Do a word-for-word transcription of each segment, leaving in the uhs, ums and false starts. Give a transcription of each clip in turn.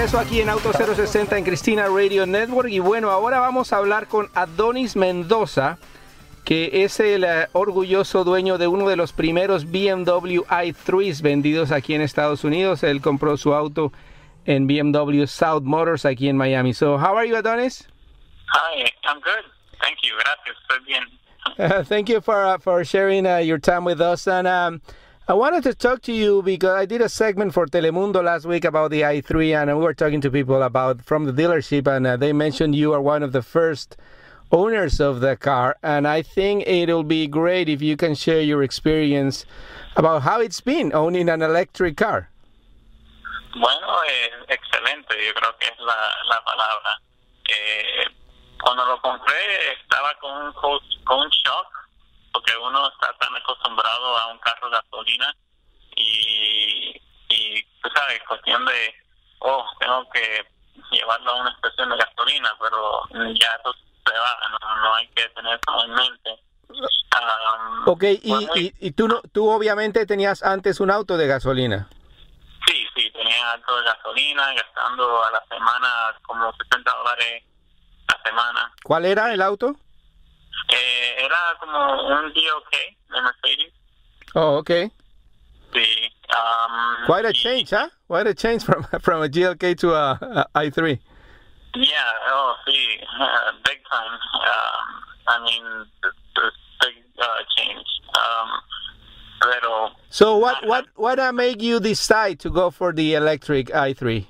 regreso aquí en Auto cero sesenta en Cristina Radio Network. Y bueno, ahora vamos a hablar con Adonis Mendoza, que es el uh, orgulloso dueño de uno de los primeros B M W i tres vendidos aquí en Estados Unidos. Él compró su auto en B M W South Motors aquí en Miami. So, how are you, Adonis? Hi, I'm good. Thank you. Gracias. Estoy bien. Uh, thank you for uh, for sharing uh, your time with us. And um, I wanted to talk to you because I did a segment for Telemundo last week about the i three, and we were talking to people about from the dealership, and uh, they mentioned you are one of the first owners of the car, and I think it'll be great if you can share your experience about how it's been owning an electric car. Bueno, eh, excelente, yo creo que es la, la palabra. Eh, cuando lo compré estaba con un, con un shock, porque uno está tan acostumbrado a un carro de gasolina y, y tú sabes, cuestión de, oh, tengo que llevarlo a una estación de gasolina, pero ya eso se va, no, no hay que tener eso en mente. Um, ok, y, muy... y, y tú, no, tú obviamente tenías antes un auto de gasolina. Sí, sí, tenía auto de gasolina, gastando a la semana como sesenta dólares a la semana. ¿Cuál era el auto? Eh, era como un G L K de Mercedes. Oh, okay. Sí. Um, Quite a y, change, huh? Quite a change from from a G L K to a, a i three. Yeah. Oh, sí. Uh, big time. Um, I mean, it's big uh, change. Um, pero. So what what what uh, made you decide to go for the electric i three?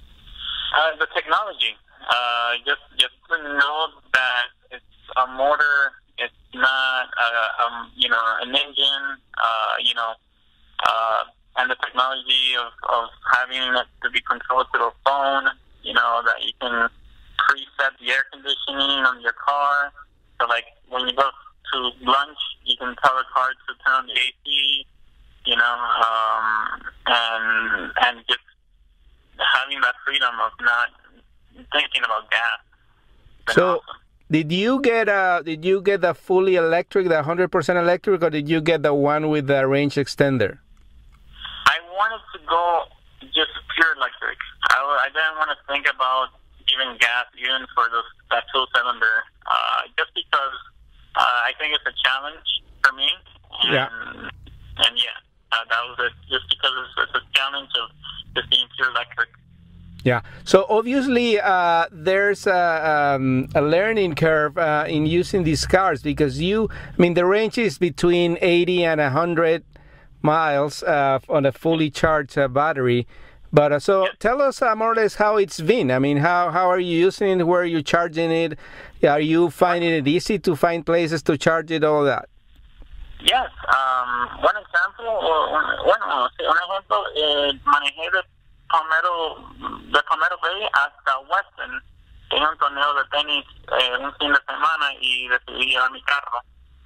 Uh, the technology. Uh, just just to know that it's a motor, it's not, uh, um, you know, an engine, uh, you know, uh, and the technology of, of having it to be controlled through a phone, you know, that you can preset the air conditioning on your car. So, like, when you go to lunch, you can tell the car to turn on the A C, you know, um, and, and just having that freedom of not thinking about gas. So, awesome. Did you get uh did you get the fully electric, the one hundred percent electric, or did you get the one with the range extender? I wanted to go just pure electric. I, I didn't want to think about even gas, even for those, that two-cylinder, uh, just because uh, I think it's a challenge for me. And, yeah. And yeah, uh, that was it. Just because it's, it's a challenge of just being pure electric. Yeah, so obviously uh, there's a, um, a learning curve uh, in using these cars because you, I mean, the range is between eighty and one hundred miles uh, on a fully charged uh, battery. But uh, so tell us uh, more or less how it's been. I mean, how, how are you using it? Where are you charging it? Are you finding it easy to find places to charge it, all that? Yes. Um, one example, bueno, un ejemplo, eh, manejé de Palmetto, de Palmetto Bay hasta Weston. Tenía un torneo de tenis eh, un fin de semana y decidí llevar mi carro.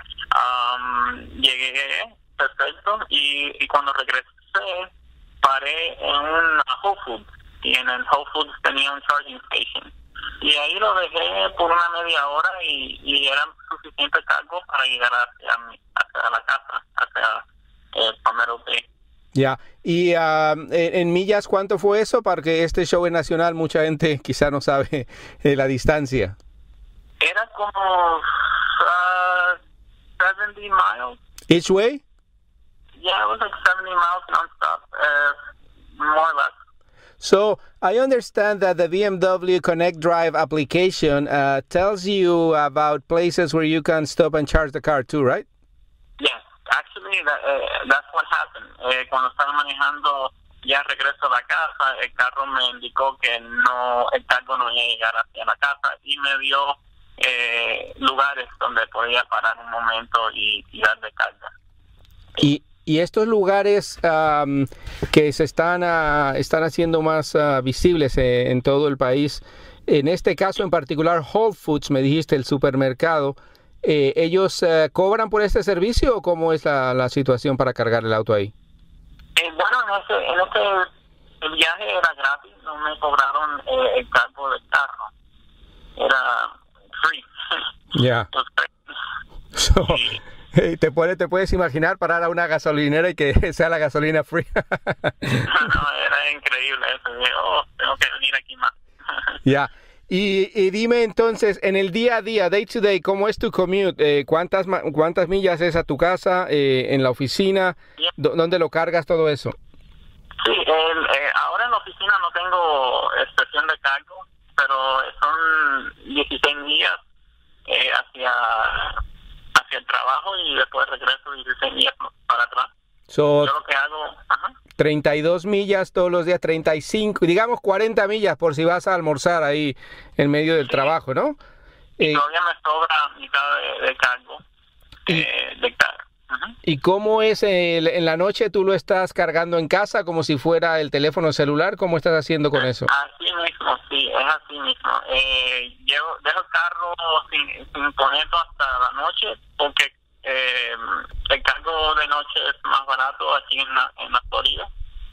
Um, llegué perfecto y, y cuando regresé paré en un Whole Foods y en el Whole Foods tenía un charging station. Y ahí lo dejé por una media hora y, y era suficiente cargo para llegar hacia, mi, hacia la casa, hacia eh, Palmetto Bay. Ya, y uh, en, en millas, ¿cuánto fue eso? Porque este show es nacional, mucha gente quizá no sabe eh, la distancia. Era como uh, seventy miles. Each way? Yeah, it was like seventy miles nonstop, uh, more or less. So, I understand that the B M W Connect Drive application uh, tells you about places where you can stop and charge the car too, right? Yes. Actually, that, uh, that's what happened. Eh, cuando estaba manejando ya regreso a la casa, el carro me indicó que no, el cargo no iba a llegar hacia la casa y me dio eh, lugares donde podía parar un momento y, y darle carga. Y, y estos lugares um, que se están, uh, están haciendo más uh, visibles eh, en todo el país, en este caso en particular Whole Foods, me dijiste, el supermercado, Eh, ¿ellos eh, cobran por este servicio o cómo es la, la situación para cargar el auto ahí? Eh, bueno, en ese, en ese el viaje era gratis, no me cobraron eh, el cargo del carro, era free. Ya. Yeah. So, te, puedes, te puedes imaginar parar a una gasolinera y que sea la gasolina free. No, era increíble eso. Y, oh, tengo que venir aquí más. Ya. Yeah. Y, y dime entonces, en el día a día, day to day, ¿cómo es tu commute? Eh, ¿cuántas, ¿Cuántas millas es a tu casa, eh, en la oficina? Yeah. ¿Dónde lo cargas todo eso? Sí, el, eh, ahora en la oficina no tengo estación de cargo, pero son dieciséis millas eh, hacia, hacia el trabajo y después regreso dieciséis millas para atrás. So, Yo lo que hago... Ajá. treinta y dos millas todos los días, treinta y cinco, digamos cuarenta millas por si vas a almorzar ahí en medio del sí. trabajo, ¿no? Y eh, todavía me sobra mitad de, de cargo, y, eh, de cargo. Uh-huh. ¿Y cómo es el, en la noche? ¿Tú lo estás cargando en casa como si fuera el teléfono celular? ¿Cómo estás haciendo con eso? Así mismo, sí, es así mismo. Eh, llevo, dejo el carro sin, sin ponerlo hasta la noche porque eh, el cargo de noche es más barato aquí en la, en la Florida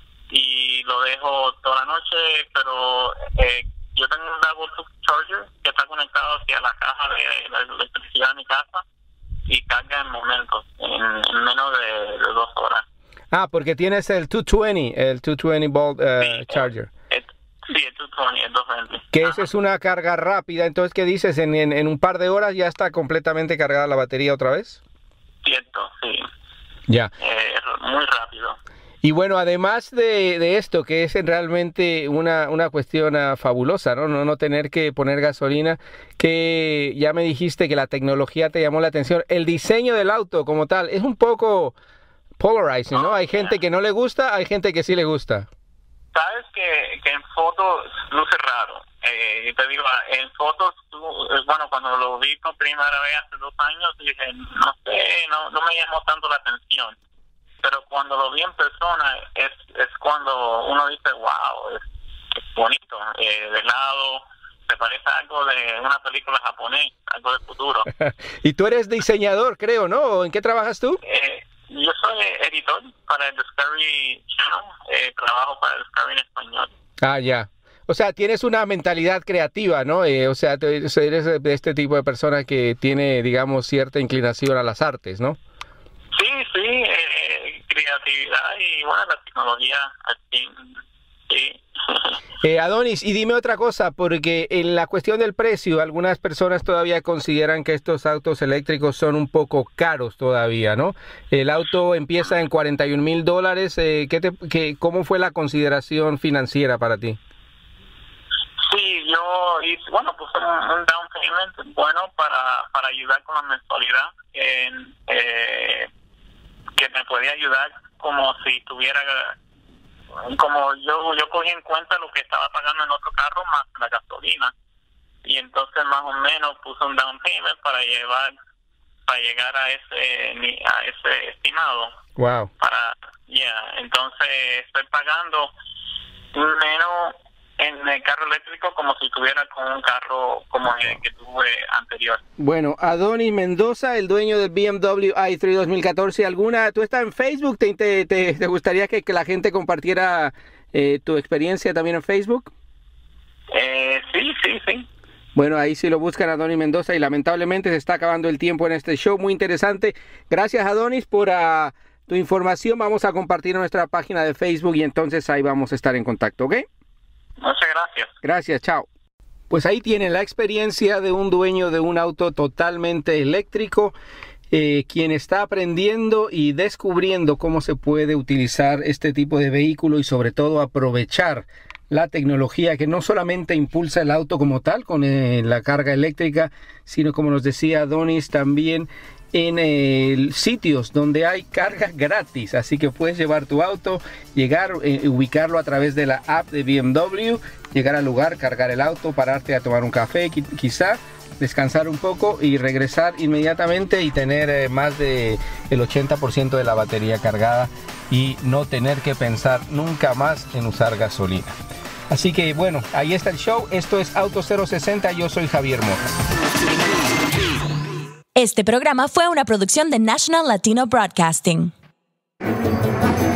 y lo dejo toda la noche, pero eh, yo tengo un Bluetooth charger que está conectado hacia la caja de la electricidad de mi casa y carga en momentos, en, en menos de, de dos horas. Ah, porque tienes el doscientos veinte, el doscientos veinte volt uh, sí, charger. El, sí, el doscientos veinte, el doscientos veinte. Que esa es una carga rápida, entonces, ¿qué dices? ¿En, en, en un par de horas ya está completamente cargada la batería otra vez? Cierto, sí. Ya. Eh, muy rápido. Y bueno, además de, de esto, que es realmente una, una cuestión uh, fabulosa, ¿no? ¿no? No tener que poner gasolina, que ya me dijiste que la tecnología te llamó la atención. El diseño del auto como tal es un poco polarizing, ¿no? Hay gente que no le gusta, hay gente que sí le gusta. Sabes que, que en fotos luce raro. Eh, te digo, en fotos, tú, bueno, cuando lo vi por primera vez hace dos años, dije, no sé, no, no me llamó tanto la atención. Pero cuando lo vi en persona, es es cuando uno dice, wow, es, es bonito. Eh, de lado, se parece a algo de una película japonés, algo de futuro. Y tú eres diseñador, creo, ¿no? ¿En qué trabajas tú? Eh, yo soy editor para el Discovery Channel, eh, trabajo para el Discovery en español. Ah, ya. O sea, tienes una mentalidad creativa, ¿no? Eh, o sea, eres de este tipo de persona que tiene, digamos, cierta inclinación a las artes, ¿no? Sí, sí, eh, creatividad y, bueno, la tecnología, así, sí. Eh, Adonis, y dime otra cosa, porque en la cuestión del precio, algunas personas todavía consideran que estos autos eléctricos son un poco caros todavía, ¿no? El auto empieza en cuarenta y un mil dólares. Eh, ¿qué te, qué, ¿Cómo fue la consideración financiera para ti? Sí, yo hice, bueno, puse un, un down payment bueno para, para ayudar con la mensualidad, en, eh, que me podía ayudar como si tuviera, como yo yo cogí en cuenta lo que estaba pagando en otro carro más la gasolina, y entonces más o menos puse un down payment para llevar para llegar a ese a ese estimado. Wow. Para ya, yeah, entonces estoy pagando menos en el carro eléctrico como si tuviera con un carro como el que tuve anterior. Bueno, Adonis Mendoza, el dueño del B M W i tres dos mil catorce, ¿alguna, tú estás en Facebook? ¿Te, te, te, te gustaría que, que la gente compartiera eh, tu experiencia también en Facebook? Eh, sí, sí, sí. Bueno, ahí sí lo buscan, Adonis Mendoza, y lamentablemente se está acabando el tiempo en este show, muy interesante. Gracias, Adonis, por uh, tu información. Vamos a compartir en nuestra página de Facebook y entonces ahí vamos a estar en contacto, ¿ok? Muchas gracias. Gracias, chao. Pues ahí tienen la experiencia de un dueño de un auto totalmente eléctrico, eh, quien está aprendiendo y descubriendo cómo se puede utilizar este tipo de vehículo y sobre todo aprovechar la tecnología que no solamente impulsa el auto como tal con eh, la carga eléctrica, sino, como nos decía Adonis, también en eh, sitios donde hay cargas gratis. Así que puedes llevar tu auto, llegar, eh, ubicarlo a través de la app de B M W, llegar al lugar, cargar el auto, pararte a tomar un café, quizá descansar un poco y regresar inmediatamente y tener eh, más de el ochenta por ciento de la batería cargada y no tener que pensar nunca más en usar gasolina. Así que bueno, ahí está el show. Esto es Auto cero sesenta. Yo soy Javier Mota. Este programa fue una producción de National Latino Broadcasting.